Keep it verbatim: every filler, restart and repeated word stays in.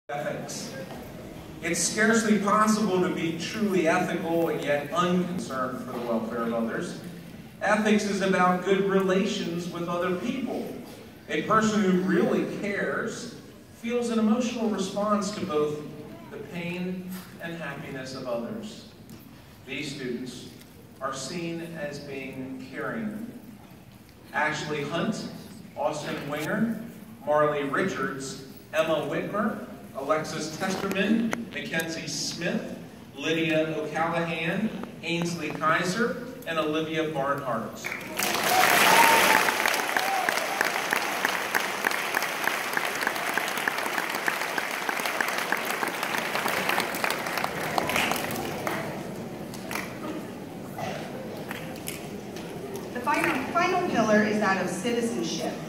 Ethics. It's scarcely possible to be truly ethical and yet unconcerned for the welfare of others. Ethics is about good relations with other people. A person who really cares feels an emotional response to both the pain and happiness of others. These students are seen as being caring. Ashleigh Hunt, Austin Winger, Marley Richards, Emma Whitmer, Alexis Testerman, Mackenzie Smith, Lydia O'Callahan, Ainsley Kaiser, and Olivia Barnhart. The final, final pillar is that of citizenship.